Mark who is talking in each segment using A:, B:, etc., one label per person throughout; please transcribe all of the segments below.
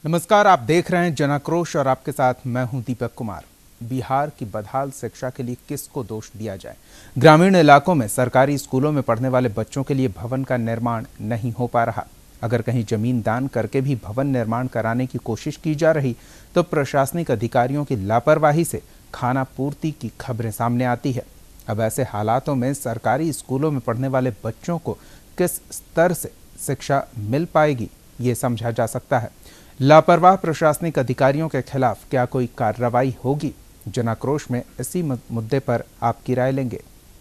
A: नमस्कार, आप देख रहे हैं जनाक्रोश और आपके साथ मैं हूं दीपक कुमार। बिहार की बदहाल शिक्षा के लिए किसको दोष दिया जाए? ग्रामीण इलाकों में सरकारी स्कूलों में पढ़ने वाले बच्चों के लिए भवन का निर्माण नहीं हो पा रहा। अगर कहीं जमीन दान करके भी भवन निर्माण कराने की कोशिश की जा रही तो प्रशासनिक अधिकारियों की लापरवाही से खाना पूर्ति की खबरें सामने आती है। अब ऐसे हालातों में सरकारी स्कूलों में पढ़ने वाले बच्चों को किस स्तर से शिक्षा मिल पाएगी, ये समझा जा सकता है। लापरवाह प्रशासनिक अधिकारियों के खिलाफ क्या कोई कार्रवाई होगी? जनाक्रोश में इसी मुद्दे पर आपकी राय लेंगे।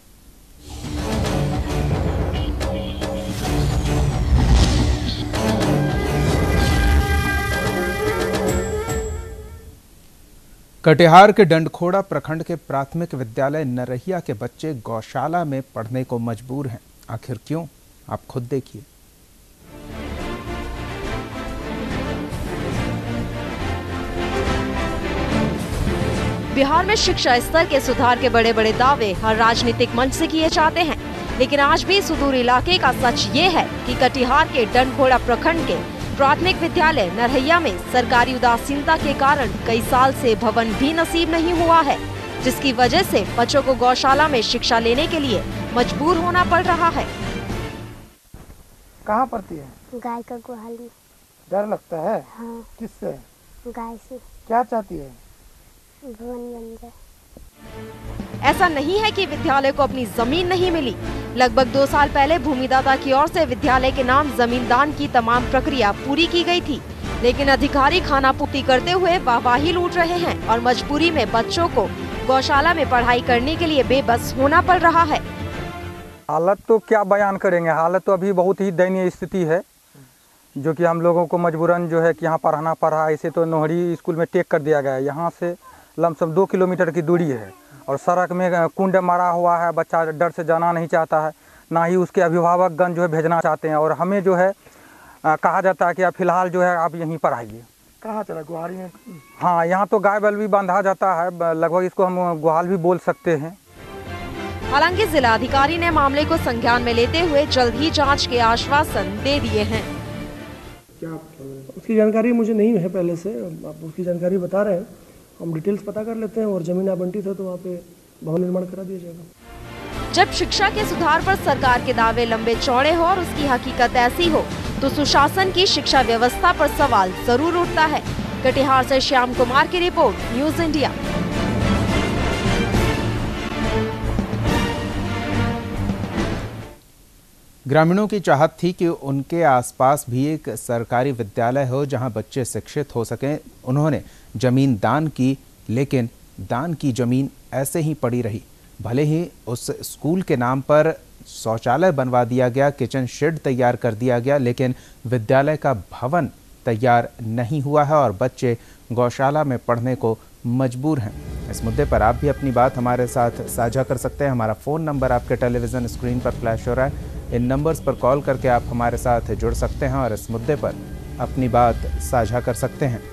A: कटिहार के डंडखोड़ा प्रखंड के प्राथमिक विद्यालय नरहिया के बच्चे गौशाला में पढ़ने को मजबूर हैं। आखिर क्यों? आप खुद देखिए।
B: बिहार में शिक्षा स्तर के सुधार के बड़े बड़े दावे हर राजनीतिक मंच से किए जाते हैं, लेकिन आज भी सुदूर इलाके का सच ये है कि कटिहार के डंडखोड़ा प्रखंड के प्राथमिक विद्यालय नरहिया में सरकारी उदासीनता के कारण कई साल से भवन भी नसीब नहीं हुआ है, जिसकी वजह से बच्चों को गौशाला में शिक्षा लेने के लिए मजबूर होना पड़ रहा है।
C: कहाँ पड़ती है?
D: गाय का गुहाल में।
C: डर लगता है?
D: हाँ।
C: किससे?
D: गाय से।
C: क्या चाहती है?
D: भवन बन जाए।
B: ऐसा नहीं है कि विद्यालय को अपनी जमीन नहीं मिली। लगभग 2 साल पहले भूमिदाता की ओर से विद्यालय के नाम जमीन दान की तमाम प्रक्रिया पूरी की गई थी, लेकिन अधिकारी खाना पूर्ति करते हुए वाहवाही लूट रहे हैं और मजबूरी में बच्चों को गौशाला में पढ़ाई करने के लिए बेबस होना पड़ रहा है।
E: हालत तो क्या बयान करेंगे, हालत तो अभी बहुत ही दयनीय स्थिति है, जो कि हम लोगों को मजबूरन जो है कि यहाँ पढ़ाना पड़ा। इसे तो नोहरी स्कूल में टेक कर दिया गया है। यहाँ से लमसम 2 किलोमीटर की दूरी है और सड़क में कुंड मारा हुआ है। बच्चा डर से जाना नहीं चाहता है, ना ही उसके अभिभावकगण जो है भेजना चाहते हैं। और हमें जो है कहा जाता है कि आप फिलहाल जो है आप यहीं पढ़ाइए।
C: कहाँ चला? गुहारी में?
E: हाँ, यहाँ तो गाय बैल भी बांधा जाता है, लगभग इसको हम गुहाल भी बोल सकते हैं।
B: हालांकि जिला अधिकारी ने मामले को संज्ञान में लेते हुए जल्द ही जांच के आश्वासन दे दिए हैं।
C: क्या उसकी जानकारी मुझे नहीं है पहले से, आप उसकी जानकारी बता रहे हैं, हम डिटेल्स पता कर लेते हैं और जमीन आवंटित है तो वहाँ पे भवन निर्माण करा दिया जाएगा।
B: जब शिक्षा के सुधार पर सरकार के दावे लंबे चौड़े हो और उसकी हकीकत ऐसी हो तो सुशासन की शिक्षा व्यवस्था पर सवाल जरूर उठता है। कटिहार से श्याम कुमार की रिपोर्ट, न्यूज़ इंडिया।
A: ग्रामीणों की चाहत थी कि उनके आसपास भी एक सरकारी विद्यालय हो जहां बच्चे शिक्षित हो सकें। उन्होंने जमीन दान की, लेकिन दान की जमीन ऐसे ही पड़ी रही। भले ही उस स्कूल के नाम पर शौचालय बनवा दिया गया, किचन शेड तैयार कर दिया गया, लेकिन विद्यालय का भवन तैयार नहीं हुआ है और बच्चे गौशाला में पढ़ने को मजबूर हैं। इस मुद्दे पर आप भी अपनी बात हमारे साथ साझा कर सकते हैं। हमारा फ़ोन नंबर आपके टेलीविज़न स्क्रीन पर फ्लैश हो रहा है। इन नंबर्स पर कॉल करके आप हमारे साथ जुड़ सकते हैं और इस मुद्दे पर अपनी बात साझा कर सकते हैं।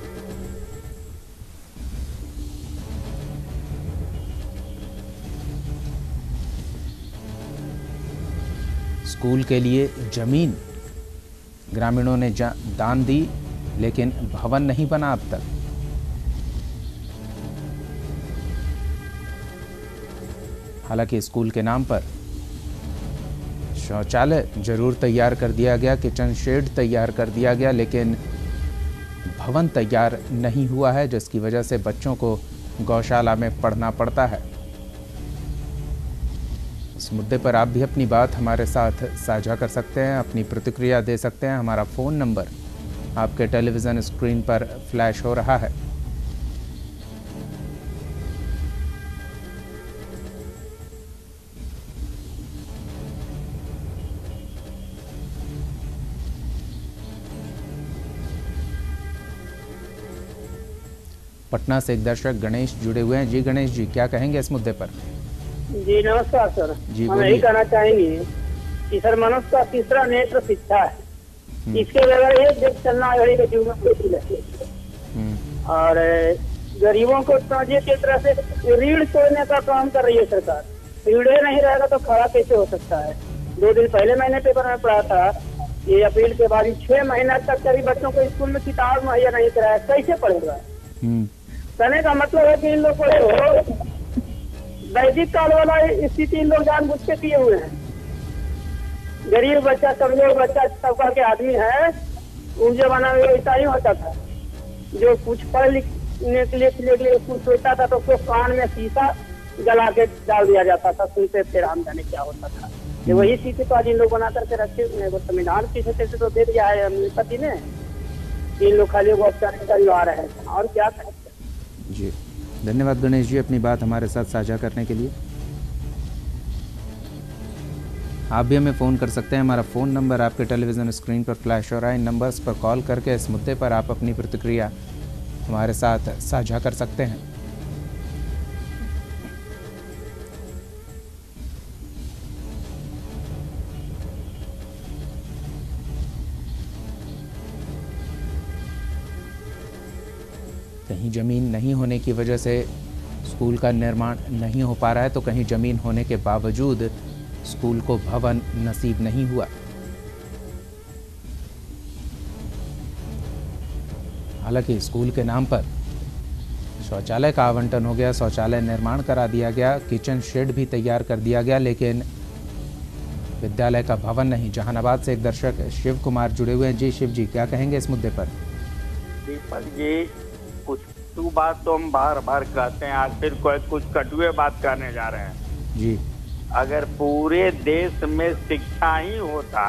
A: स्कूल के लिए जमीन ग्रामीणों ने दान दी, लेकिन भवन नहीं बना अब तक। हालांकि स्कूल के नाम पर शौचालय जरूर तैयार कर दिया गया, किचन शेड तैयार कर दिया गया, लेकिन भवन तैयार नहीं हुआ है, जिसकी वजह से बच्चों को गौशाला में पढ़ना पड़ता है। इस मुद्दे पर आप भी अपनी बात हमारे साथ साझा कर सकते हैं, अपनी प्रतिक्रिया दे सकते हैं। हमारा फ़ोन नंबर आपके टेलीविज़न स्क्रीन पर फ्लैश हो रहा है। पटना से एक दर्शक गणेश जुड़े हुए हैं। जी गणेश जी, क्या कहेंगे इस मुद्दे पर?
F: जी नमस्कार सर।
A: जी
F: हम यही कहना चाहेंगे कि सर मनुष्य का तीसरा नेत्र शिक्षा है। इसके बगैर एक देश चलना घड़ी के जीवन में मुश्किल है। और गरीबों को समझिए किस तरह से रीढ़ तोड़ने का काम कर रही है सरकार। रीढ़ नहीं रहेगा तो खड़ा कैसे हो सकता है? 2 दिन पहले मैंने पेपर में पढ़ा था ये अप्रैल के बाद 6 महीना तक कभी बच्चों को स्कूल में किताब मुहैया नहीं कराया, कैसे पढ़ेगा? कहने का मतलब है कि इन लोग को वैदिक काल वाला स्थिति इन लोग जानबूझ के किए हुए हैं। गरीब बच्चा, कमजोर बच्चा, तबका के आदमी है, उस जमाना में ऐसा ही होता था। जो कुछ पढ़ लिखने के लिए कुछ सोचता था तो उसको कान में शीशा जला के डाल दिया जाता था, सुनते थे राम जाने क्या होता था। ये वही स्थिति तो आज इन लोग बना करके रखे हुए हैं। संविधान किसी से तो दे दिया है पति ने, इन लोग खाली वो औपचारिक करवा रहे हैं, और क्या करें।
A: जी धन्यवाद गणेश जी अपनी बात हमारे साथ साझा करने के लिए। आप भी हमें फ़ोन कर सकते हैं। हमारा फ़ोन नंबर आपके टेलीविज़न स्क्रीन पर फ्लैश हो रहा है। इन नंबर्स पर कॉल करके इस मुद्दे पर आप अपनी प्रतिक्रिया हमारे साथ साझा कर सकते हैं। कहीं ज़मीन नहीं होने की वजह से स्कूल का निर्माण नहीं हो पा रहा है, तो कहीं ज़मीन होने के बावजूद स्कूल को भवन नसीब नहीं हुआ। हालांकि स्कूल के नाम पर शौचालय का आवंटन हो गया, शौचालय निर्माण करा दिया गया, किचन शेड भी तैयार कर दिया गया, लेकिन विद्यालय का भवन नहीं। जहानाबाद से एक दर्शक शिव कुमार जुड़े हुए हैं। जी शिव जी, क्या कहेंगे इस मुद्दे पर?
G: दीपक जी, कुछ तो बात तो हम बार बार कहते हैं, आज फिर कुछ कटुए बात करने जा रहे हैं
A: जी।
G: अगर पूरे देश में शिक्षा ही होता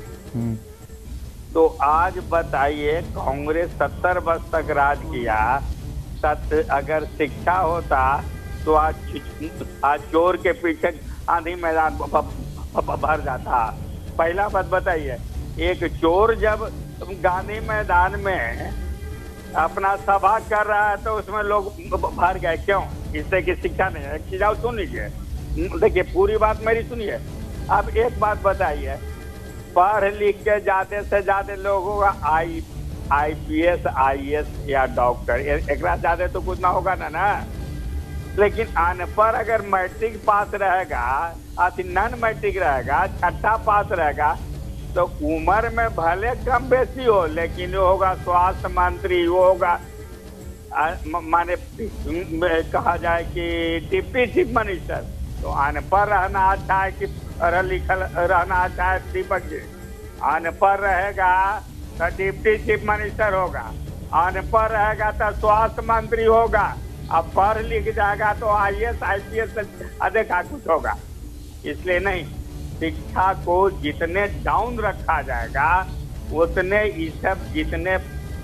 G: तो आज बताइए, कांग्रेस 70 वर्ष तक राज किया, अगर शिक्षा होता तो आज चोर के पीछे आंधी मैदान भर जाता। पहला बात बताइए, एक चोर जब गांधी मैदान में अपना सभा कर रहा है तो उसमें लोग भर गए, क्यों? इससे की शिक्षा नहीं है। एक चीज आओ सुन लीजिए, देखिए पूरी बात मेरी सुनिए। अब एक बात बताइए, पढ़ लिख के ज्यादा से ज्यादा लोगों का IPS IAS या डॉक्टर, एक ज्यादा तो कुछ ना होगा ना। लेकिन अनपढ़ अगर मैट्रिक पास रहेगा, नॉन मैट्रिक रहेगा, छठा पास रहेगा, तो उम्र में भले कम बेसी हो, लेकिन वो होगा स्वास्थ्य मंत्री, वो होगा माने कहा जाए कि डिप्टी चीफ मिनिस्टर। तो अनपढ़ रहना अच्छा है कि पढ़ा लिखल रहना अच्छा है? दीपक जी, अनपढ़ रहेगा तो डिप्टी चीफ मिनिस्टर होगा, अनपढ़ रहेगा तो स्वास्थ्य मंत्री होगा, अब पढ़ लिख जाएगा तो IAS IPS अधिक कुछ होगा। इसलिए नहीं, शिक्षा को जितने डाउन रखा जाएगा उतने सब जितने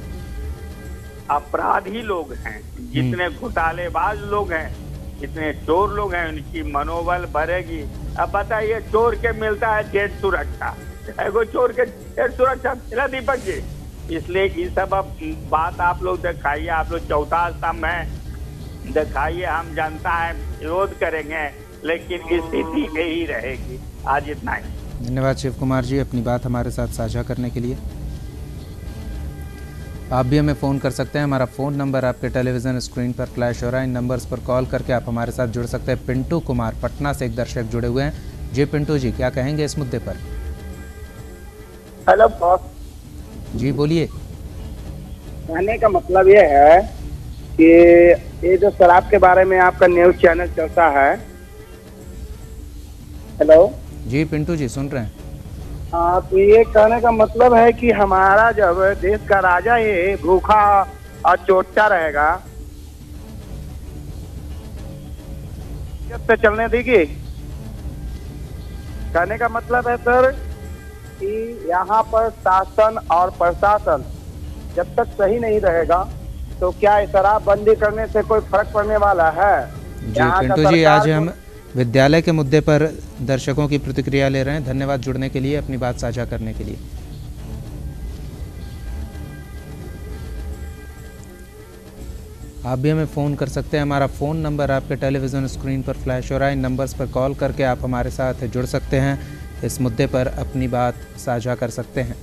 G: अपराधी लोग हैं, जितने घोटालेबाज लोग हैं, जितने चोर लोग हैं, उनकी मनोबल बढ़ेगी। अब बताइए, चोर के मिलता है जेट सुरक्षा, एगो चोर के जेट सुरक्षा मिला दीपक जी। इसलिए ये सब अब बात आप लोग दिखाइए, आप लोग चौथा स्तंभ है, दिखाइए, हम जनता है, विरोध करेंगे, लेकिन स्थिति यही रहेगी। आज इतना ही।
A: धन्यवाद शिव कुमार जी अपनी बात हमारे साथ साझा करने के लिए। आप भी हमें फ़ोन कर सकते हैं। हमारा फ़ोन नंबर आपके टेलीविज़न स्क्रीन पर फ्लैश हो रहा है। इन नंबर्स पर कॉल करके आप हमारे साथ जुड़ सकते हैं। पिंटू कुमार पटना से एक दर्शक जुड़े हुए हैं। जी पिंटू जी, क्या कहेंगे इस मुद्दे पर?
F: हेलो बॉस
A: जी बोलिए।
F: कहने का मतलब ये है कि ये जो शराब के बारे में आपका न्यूज चैनल चलता है। हेलो
A: जी पिंटू जी, सुन रहे हैं।
F: हाँ, तो ये कहने का मतलब है कि हमारा जब देश का राजा ये भूखा और चोटा रहेगा, से चलने देगी। कहने का मतलब है सर कि यहाँ पर शासन और प्रशासन जब तक सही नहीं रहेगा तो क्या शराबबंदी करने से कोई फर्क पड़ने वाला है?
A: जी पिंटू जी, आज हम विद्यालय के मुद्दे पर दर्शकों की प्रतिक्रिया ले रहे हैं। धन्यवाद जुड़ने के लिए, अपनी बात साझा करने के लिए। आप भी हमें फ़ोन कर सकते हैं। हमारा फ़ोन नंबर आपके टेलीविज़न स्क्रीन पर फ्लैश हो रहा है। इन नंबर्स पर कॉल करके आप हमारे साथ जुड़ सकते हैं, इस मुद्दे पर अपनी बात साझा कर सकते हैं।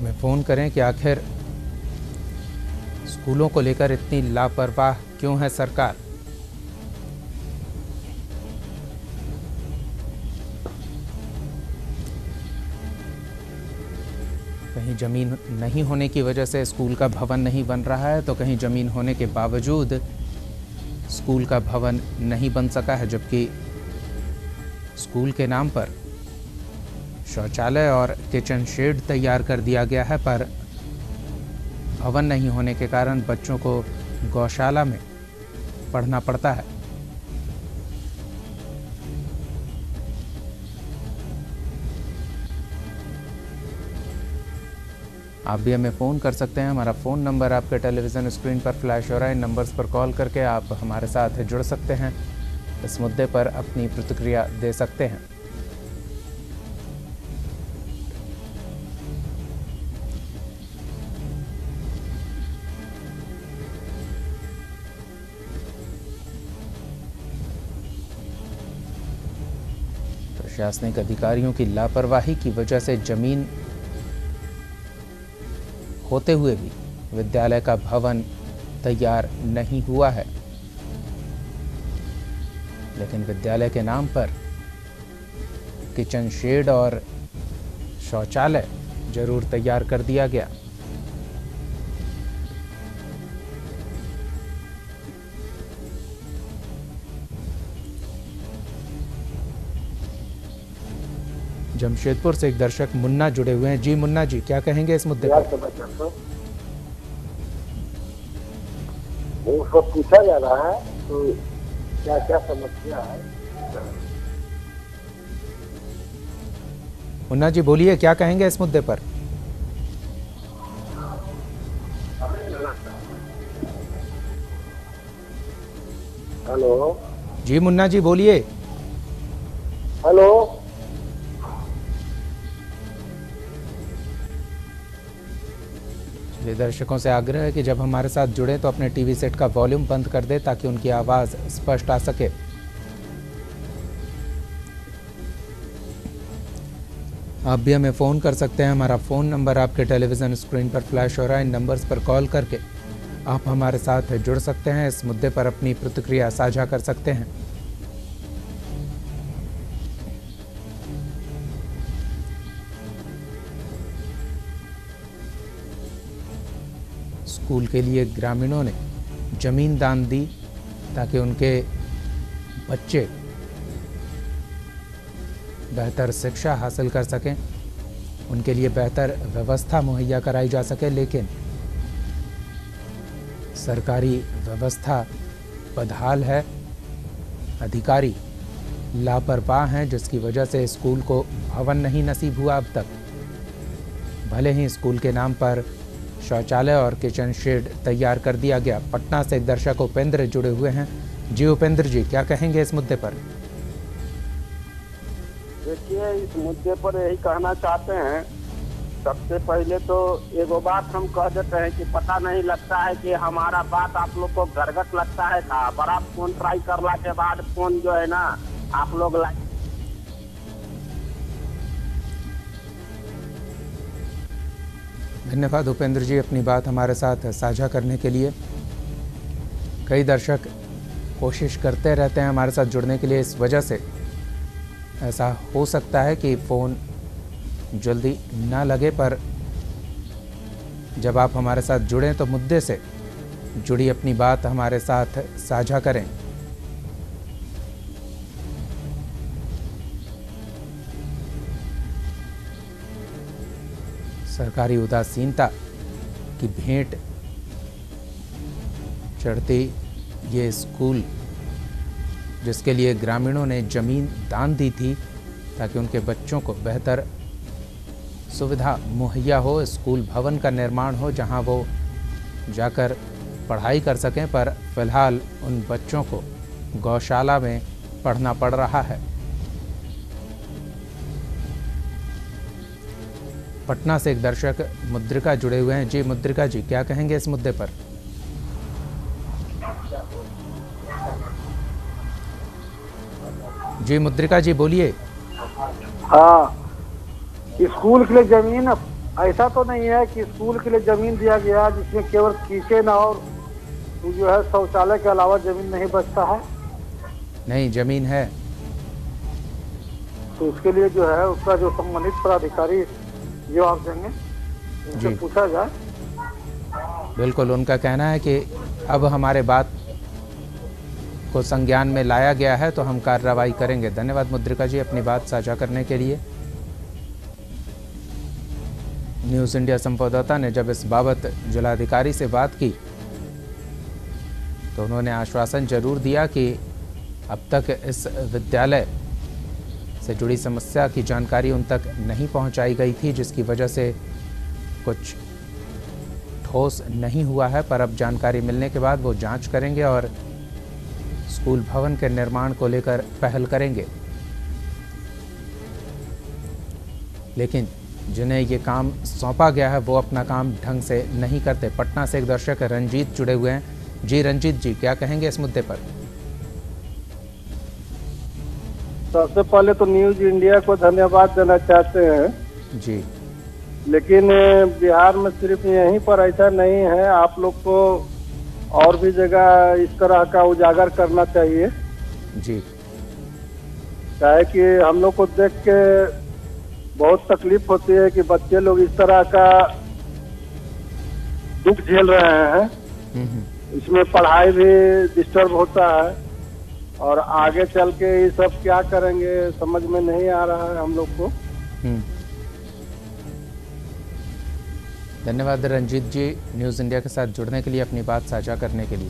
A: हमें फ़ोन करें कि आखिर स्कूलों को लेकर इतनी लापरवाह क्यों है सरकार। कहीं ज़मीन नहीं होने की वजह से स्कूल का भवन नहीं बन रहा है, तो कहीं ज़मीन होने के बावजूद स्कूल का भवन नहीं बन सका है, जबकि स्कूल के नाम पर शौचालय और किचन शेड तैयार कर दिया गया है, पर भवन नहीं होने के कारण बच्चों को गौशाला में पढ़ना पड़ता है। आप भी हमें फ़ोन कर सकते हैं। हमारा फ़ोन नंबर आपके टेलीविज़न स्क्रीन पर फ्लैश हो रहा है। इन नंबर्स पर कॉल करके आप हमारे साथ जुड़ सकते हैं, इस मुद्दे पर अपनी प्रतिक्रिया दे सकते हैं। प्रशासनिक अधिकारियों की लापरवाही की वजह से जमीन होते हुए भी विद्यालय का भवन तैयार नहीं हुआ है, लेकिन विद्यालय के नाम पर किचन शेड और शौचालय जरूर तैयार कर दिया गया। जमशेदपुर से एक दर्शक मुन्ना जुड़े हुए हैं। जी मुन्ना जी, क्या कहेंगे इस मुद्दे पर?
H: वो सब पूछा जा रहा है, तो क्या क्या समस्या है?
A: मुन्ना जी बोलिए, क्या कहेंगे इस मुद्दे पर?
H: हेलो
A: जी मुन्ना जी बोलिए।
H: हेलो
A: दर्शकों से आग्रह है कि जब हमारे साथ जुड़े तो अपने टीवी सेट का वॉल्यूम बंद कर दे, ताकि उनकी आवाज़ स्पष्ट आ सके। आप भी हमें फ़ोन कर सकते हैं। हमारा फ़ोन नंबर आपके टेलीविज़न स्क्रीन पर फ्लैश हो रहा है। इन नंबर्स पर कॉल करके आप हमारे साथ जुड़ सकते हैं, इस मुद्दे पर अपनी प्रतिक्रिया साझा कर सकते हैं। स्कूल के लिए ग्रामीणों ने जमीन दान दी ताकि उनके बच्चे बेहतर शिक्षा हासिल कर सकें, उनके लिए बेहतर व्यवस्था मुहैया कराई जा सके, लेकिन सरकारी व्यवस्था बदहाल है, अधिकारी लापरवाह हैं, जिसकी वजह से स्कूल को भवन नहीं नसीब हुआ अब तक। भले ही स्कूल के नाम पर शौचालय और किचन शेड तैयार कर दिया गया। पटना से एक दर्शक उपेंद्र जुड़े हुए हैं। जी उपेंद्र जी, क्या कहेंगे इस मुद्दे पर?
H: देखिए, इस मुद्दे पर यही कहना चाहते हैं, सबसे पहले तो एगो बात हम कह देते हैं कि पता नहीं लगता है कि हमारा बात आप लोग को गरगट लगता है था। बड़ा फोन ट्राई करने के बाद फोन जो है ना आप लोग
A: धन्यवाद उपेंद्र जी, अपनी बात हमारे साथ साझा करने के लिए। कई दर्शक कोशिश करते रहते हैं हमारे साथ जुड़ने के लिए, इस वजह से ऐसा हो सकता है कि फ़ोन जल्दी ना लगे, पर जब आप हमारे साथ जुड़ें तो मुद्दे से जुड़ी अपनी बात हमारे साथ साझा करें। सरकारी उदासीनता की भेंट चढ़ती ये स्कूल, जिसके लिए ग्रामीणों ने ज़मीन दान दी थी ताकि उनके बच्चों को बेहतर सुविधा मुहैया हो, स्कूल भवन का निर्माण हो जहां वो जाकर पढ़ाई कर सकें, पर फिलहाल उन बच्चों को गौशाला में पढ़ना पड़ रहा है। पटना से एक दर्शक मुद्रिका जुड़े हुए हैं। जी मुद्रिका जी, क्या कहेंगे इस मुद्दे पर? जी मुद्रिका जी बोलिए।
H: हाँ, स्कूल के लिए जमीन
I: ऐसा तो नहीं है कि स्कूल के लिए जमीन दिया गया जिसमें केवल किचन और जो है शौचालय के अलावा जमीन नहीं बचता है?
A: नहीं, जमीन है।
I: तो उसके लिए जो है उसका जो संबंधित पदाधिकारी जवाब देंगे, उनसे पूछा जाए।
A: बिल्कुल, उनका कहना है कि अब हमारे बात को संज्ञान में लाया गया है तो हम कार्रवाई करेंगे। धन्यवाद मुद्रिका जी अपनी बात साझा करने के लिए। न्यूज़ इंडिया संवाददाता ने जब इस बाबत जिलाधिकारी से बात की तो उन्होंने आश्वासन जरूर दिया कि अब तक इस विद्यालय से जुड़ी समस्या की जानकारी उन तक नहीं पहुंचाई गई थी, जिसकी वजह से कुछ ठोस नहीं हुआ है। पर अब जानकारी मिलने के बाद वो जांच करेंगे और स्कूल भवन के निर्माण को लेकर पहल करेंगे। लेकिन जिन्हें ये काम सौंपा गया है वो अपना काम ढंग से नहीं करते। पटना से एक दर्शक रंजीत जुड़े हुए हैं। जी रंजीत जी, क्या कहेंगे इस मुद्दे पर?
I: सबसे पहले तो न्यूज इंडिया को धन्यवाद देना चाहते हैं
A: जी,
I: लेकिन बिहार में सिर्फ यहीं पर ऐसा नहीं है, आप लोग को और भी जगह इस तरह का उजागर करना चाहिए
A: जी।
I: क्या है कि हम लोग को देख के बहुत तकलीफ होती है कि बच्चे लोग इस तरह का दुख झेल रहे हैं। इसमें पढ़ाई भी डिस्टर्ब होता है और आगे चल के ये सब क्या करेंगे समझ में नहीं आ रहा है हम लोग को।
A: धन्यवाद रंजीत जी न्यूज़ इंडिया के साथ जुड़ने के लिए, अपनी बात साझा करने के लिए।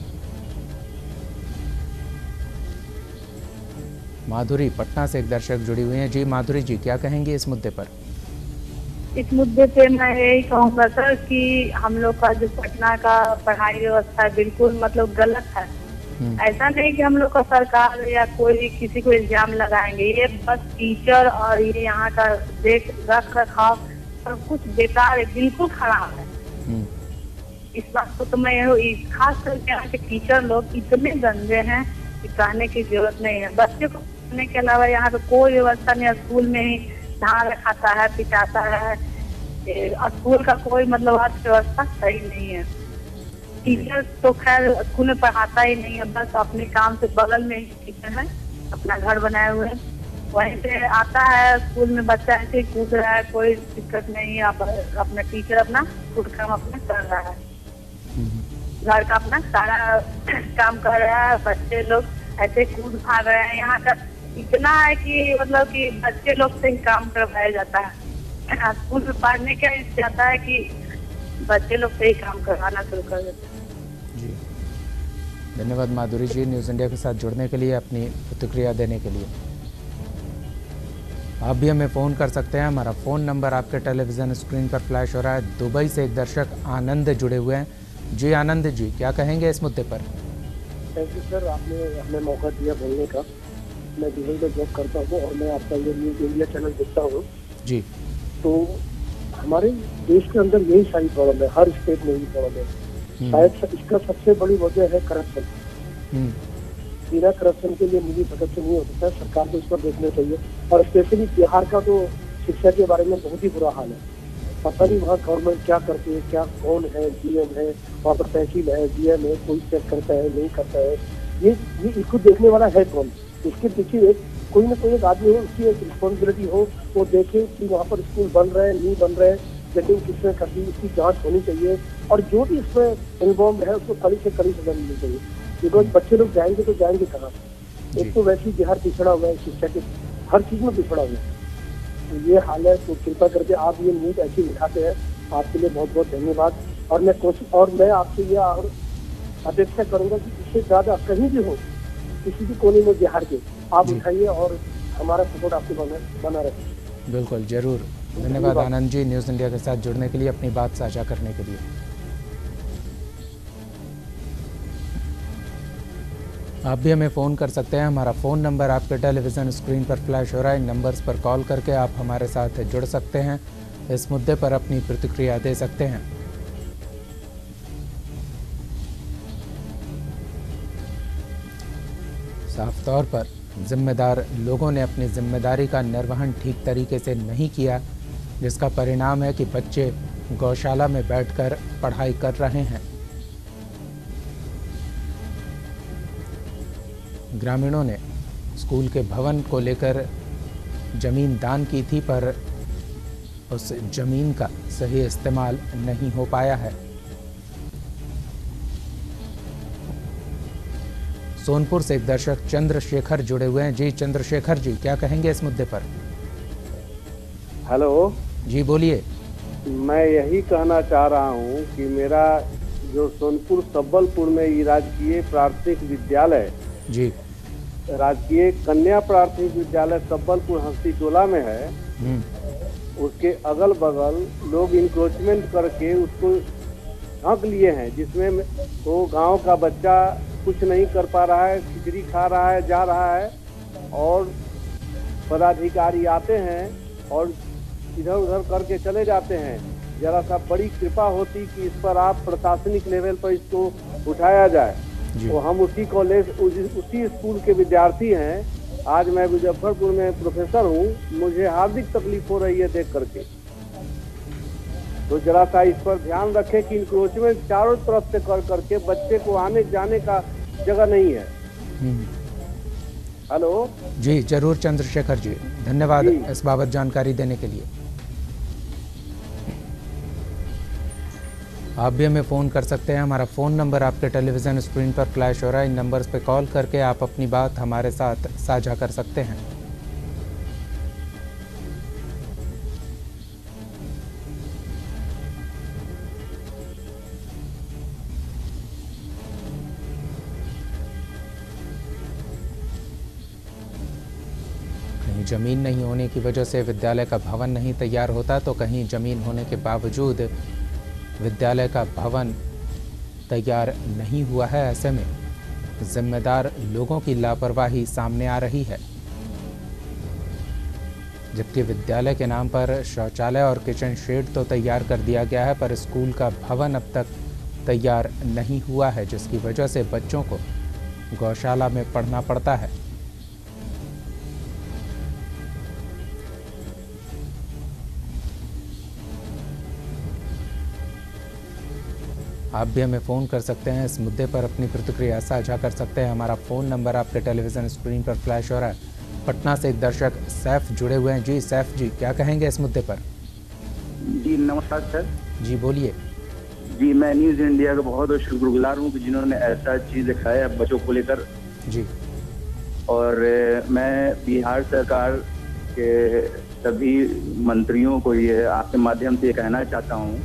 A: माधुरी पटना से एक दर्शक जुड़ी हुई हैं। जी माधुरी जी, क्या कहेंगे इस मुद्दे पर?
J: इस मुद्दे पे मैं यही कहूँगा सर कि हम लोग का जो पटना का पढ़ाई व्यवस्था बिल्कुल मतलब गलत है। ऐसा नहीं कि हम लोग का सरकार या कोई किसी को इल्जाम लगाएंगे, ये बस टीचर और ये यहाँ का देख रख रखाव सब कुछ बेकार है, बिल्कुल खराब है। इस बात को तो मैं खास करके यहाँ के टीचर लोग इतने गंदे हैं कि कहने की जरूरत नहीं है। बच्चे को पढ़ने के अलावा यहाँ पे कोई व्यवस्था नहीं है। स्कूल में ही धान रखाता है, पिटाता है, स्कूल का कोई मतलब अर्थव्यवस्था सही नहीं है। टीचर तो खैर स्कूल में पढ़ाता ही नहीं है, बस अपने काम से बगल में ही टीचर है, अपना घर बनाए हुए हैं, वहीं से आता है स्कूल में बच्चा ऐसे कूद रहा है, कोई दिक्कत नहीं है। अपना टीचर अपना खुद काम अपना कर रहा है, घर का अपना सारा काम कर रहा है, बच्चे लोग ऐसे कूद भाग रहे हैं। यहाँ का इतना है कि मतलब कि बच्चे लोग से ही काम करवाया जाता है। स्कूल में पढ़ने का जाता है कि बच्चे लोग से ही काम करवाना शुरू कर देते हैं।
A: जी धन्यवाद माधुरी जी न्यूज़ इंडिया के साथ जुड़ने के लिए, अपनी प्रतिक्रिया देने के लिए। आप भी हमें फ़ोन कर सकते हैं, हमारा फ़ोन नंबर आपके टेलीविज़न स्क्रीन पर फ्लैश हो रहा है। दुबई से एक दर्शक आनंद जुड़े हुए हैं। जी आनंद जी, क्या कहेंगे इस मुद्दे पर?
K: थैंक यू सर, आपने हमें मौका दिया बोलने का। मैं दुबई में जॉब करता हूँ और मैं आपका ये न्यूज़ इंडिया चैनल देखता हूँ
A: जी।
K: तो हमारे देश के अंदर यही सारी प्रॉब्लम है, हर स्टेट में यही प्रॉब्लम है। शायद इसका सबसे बड़ी वजह है करप्शन। बिना करप्शन के लिए मुझे प्रदर्शन नहीं हो सकता, सरकार को इस पर देखना चाहिए। और स्पेशली बिहार का तो शिक्षा के बारे में बहुत ही बुरा हाल है। पता नहीं वहाँ गवर्नमेंट क्या करती है, क्या कौन है, डीएम है, वहाँ पर तहसील है, डीएम है, कोई चेक करता है नहीं करता है। ये इसको देखने वाला है कौन? इसके पीछे कोई ना कोई एक आदमी हो, उसकी एक रिस्पॉन्सिबिलिटी हो, वो देखे कि वहाँ पर स्कूल बन रहे हैं नहीं बन रहे, चेकिंग किसने करती है, इसकी जांच होनी चाहिए। और जो भी इसमें इन्वॉल्व है उसको कड़ी से कड़ी सजा मिलनी चाहिए। बिकॉज बच्चे लोग जाएंगे तो जाएंगे कहाँ? एक तो वैसे ही बिहार पिछड़ा हुआ है, शिक्षा के हर चीज में पिछड़ा हुआ है। तो ये हाल है, तो कृपा करके आप ये न्यूज ऐसी दिखाते हैं, आपके लिए बहुत बहुत धन्यवाद। और मैं आपसे ये और अपेक्षा करूंगा कि इससे ज्यादा कहीं भी हो, किसी भी कोने में बिहार के, आप उठाइए और हमारा सपोर्ट आपको बना रहे।
A: बिल्कुल जरूर, धन्यवाद आनंद जी न्यूज़ इंडिया के साथ जुड़ने के लिए, अपनी बात साझा करने के लिए। आप भी हमें फ़ोन कर सकते हैं, हमारा फ़ोन नंबर आपके टेलीविज़न स्क्रीन पर फ्लैश हो रहा है। इन नंबर्स पर कॉल करके आप हमारे साथ जुड़ सकते हैं, इस मुद्दे पर अपनी प्रतिक्रिया दे सकते हैं। साफ तौर पर जिम्मेदार लोगों ने अपनी जिम्मेदारी का निर्वहन ठीक तरीके से नहीं किया, जिसका परिणाम है कि बच्चे गौशाला में बैठकर पढ़ाई कर रहे हैं। ग्रामीणों ने स्कूल के भवन को लेकर जमीन दान की थी, पर उस जमीन का सही इस्तेमाल नहीं हो पाया है। सोनपुर से एक दर्शक चंद्रशेखर जुड़े हुए हैं। जी चंद्रशेखर जी, क्या कहेंगे इस मुद्दे पर?
I: हेलो
A: जी बोलिए।
I: मैं यही कहना चाह रहा हूँ कि मेरा जो सोनपुर सब्बलपुर में ये राजकीय प्राथमिक विद्यालय
A: जी,
I: राजकीय कन्या प्राथमिक विद्यालय सब्बलपुर हंसी टोला में है, उसके अगल बगल लोग इंक्रोचमेंट करके उसको ढक लिए हैं, जिसमें वो गांव का बच्चा कुछ नहीं कर पा रहा है, खिचड़ी खा रहा है, जा रहा है, और पदाधिकारी आते हैं और इधर उधर करके चले जाते हैं। जरा सा बड़ी कृपा होती कि इस पर आप प्रशासनिक लेवल पर इसको उठाया जाए। तो हम उसी कॉलेज उसी स्कूल के विद्यार्थी हैं। आज मैं मुजफ्फरपुर में प्रोफेसर हूँ, मुझे हार्दिक तकलीफ हो रही है देख करके। तो जरा सा इस पर ध्यान रखें कि इंक्रोचमेंट चारों तरफ से कर करके बच्चे को आने जाने का जगह नहीं है। हेलो
A: जी, जरूर चंद्रशेखर जी, धन्यवाद इस बाबत जानकारी देने के लिए। आप भी हमें फ़ोन कर सकते हैं। हमारा फ़ोन नंबर आपके टेलीविज़न स्क्रीन पर फ्लैश हो रहा है। इन नंबर्स पर कॉल करके आप अपनी बात हमारे साथ साझा कर सकते हैं। कहीं ज़मीन नहीं होने की वजह से विद्यालय का भवन नहीं तैयार होता, तो कहीं ज़मीन होने के बावजूद विद्यालय का भवन तैयार नहीं हुआ है। ऐसे में जिम्मेदार लोगों की लापरवाही सामने आ रही है। जबकि विद्यालय के नाम पर शौचालय और किचन शेड तो तैयार कर दिया गया है, पर स्कूल का भवन अब तक तैयार नहीं हुआ है, जिसकी वजह से बच्चों को गौशाला में पढ़ना पड़ता है। आप भी हमें फ़ोन कर सकते हैं, इस मुद्दे पर अपनी प्रतिक्रिया साझा कर सकते हैं। हमारा फ़ोन नंबर आपके टेलीविज़न स्क्रीन पर फ्लैश हो रहा है। पटना से एक दर्शक सैफ जुड़े हुए हैं। जी सैफ जी, क्या कहेंगे इस मुद्दे पर?
L: जी नमस्कार सर।
A: जी बोलिए।
L: जी मैं न्यूज़ इंडिया का बहुत शुक्रगुजार हूँ कि जिन्होंने ऐसा चीज़ दिखाया बच्चों को लेकर।
A: जी।
L: और मैं बिहार सरकार के सभी मंत्रियों को ये आपके माध्यम से कहना चाहता हूँ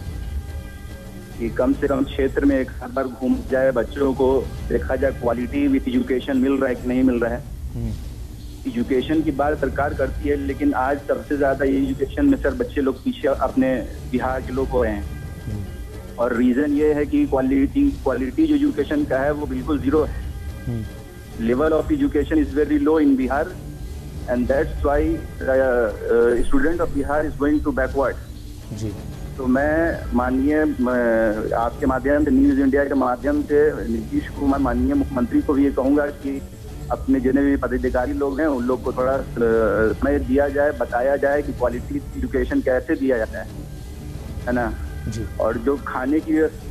L: कि कम से कम क्षेत्र में एक बार घूम जाए, बच्चों को देखा जाए क्वालिटी विद एजुकेशन मिल रहा है कि नहीं मिल रहा है। एजुकेशन की बात सरकार करती है, लेकिन आज सबसे ज्यादा ये एजुकेशन में सर बच्चे लोग पीछे अपने बिहार के लोग हो रहे हैं। और रीजन ये है कि क्वालिटी जो एजुकेशन का है वो बिल्कुल जीरो है। Level of education is very low in Bihar and that's why student of Bihar is going to backward.
A: जी।
L: तो मैं माननीय आपके माध्यम से, न्यूज़ इंडिया के माध्यम से नीतीश कुमार माननीय मुख्यमंत्री को भी ये कहूँगा कि अपने जितने भी पदाधिकारी लोग हैं उन लोग को थोड़ा समय दिया जाए, बताया जाए कि क्वालिटी एजुकेशन कैसे दिया जाता है ना।
A: जी।
L: और जो खाने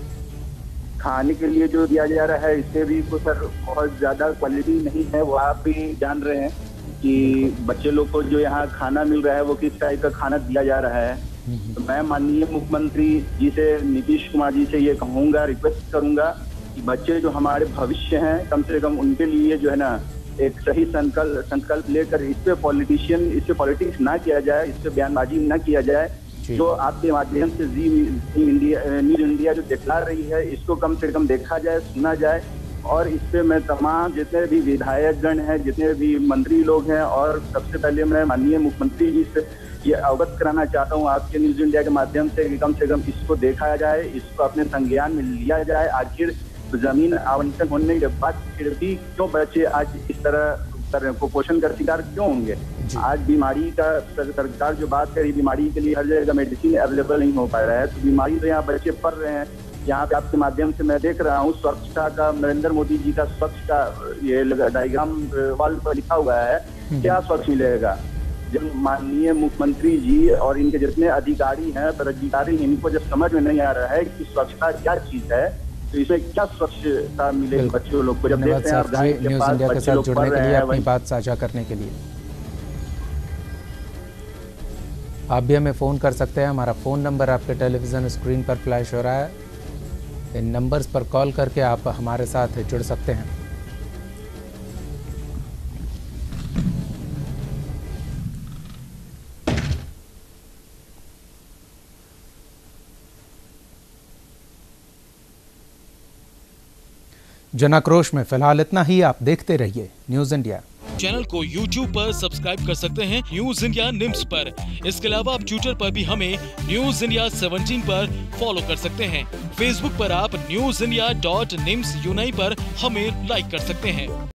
L: के लिए जो दिया जा रहा है इससे भी तो सर बहुत ज़्यादा क्वालिटी नहीं है। वो आप भी जान रहे हैं कि बच्चे लोग को जो यहाँ खाना मिल रहा है वो किस टाइप का खाना दिया जा रहा है। तो मैं माननीय मुख्यमंत्री जी से, नीतीश कुमार जी से ये कहूँगा, रिक्वेस्ट करूँगा कि बच्चे जो हमारे भविष्य हैं, कम से कम उनके लिए जो है ना एक सही संकल्प लेकर इस पे पॉलिटिक्स ना किया जाए, इस पे बयानबाजी ना किया जाए। जो आपके माध्यम से न्यूज़ इंडिया जो दिखला रही है इसको कम से कम देखा जाए, सुना जाए। और इस पे मैं तमाम जितने भी विधायकगण हैं, जितने भी मंत्री लोग हैं, और सबसे पहले मैं माननीय मुख्यमंत्री जी से ये अवगत कराना चाहता हूँ आपके न्यूज़ इंडिया के माध्यम से कि कम से कम इसको देखा जाए, इसको अपने संज्ञान में लिया जाए। आखिर जमीन आवंटन होने के बाद फिर भी क्यों बच्चे आज इस तरह कुपोषण का शिकार क्यों होंगे? आज बीमारी का सरकार जो बात करी, बीमारी के लिए हर जगह मेडिसिन अवेलेबल नहीं हो पा रहा है, तो बीमारी तो यहाँ बच्चे पड़ रहे हैं। यहाँ पे आपके माध्यम से मैं देख रहा हूँ स्वच्छता का, नरेंद्र मोदी जी का स्वच्छ का ये डायग्राम वॉल पर लिखा हुआ है, क्या स्वच्छ मिलेगा? जब माननीय मुख्यमंत्री जी और इनके जितने अधिकारी हैं पदाधिकारी, इनको जब समझ में नहीं आ रहा है कि स्वच्छता क्या चीज है, तो इसमें क्या स्वच्छता मिले बच्चों लोग को। जब देखते हैं आप गाय के
A: न्यूज़
L: पास
A: इंडिया के
L: बच्चे
A: साथ
L: लोग
A: जुड़ने
L: पढ़
A: के
L: रहे
A: लिए,
L: हैं,
A: अपनी बात साझा करने के लिए आप भी हमें फ़ोन कर सकते हैं। हमारा फ़ोन नंबर आपके टेलीविज़न स्क्रीन पर फ्लैश हो रहा है। इन नंबर्स पर कॉल करके आप हमारे साथ जुड़ सकते हैं। जनाक्रोश में फिलहाल इतना ही। आप देखते रहिए न्यूज़ इंडिया।
M: चैनल को YouTube पर सब्सक्राइब कर सकते हैं न्यूज़ इंडिया निम्स पर। इसके अलावा आप ट्विटर पर भी हमें न्यूज़ इंडिया 17 पर फॉलो कर सकते हैं। फेसबुक पर आप newsindia.nims पर हमें लाइक कर सकते हैं।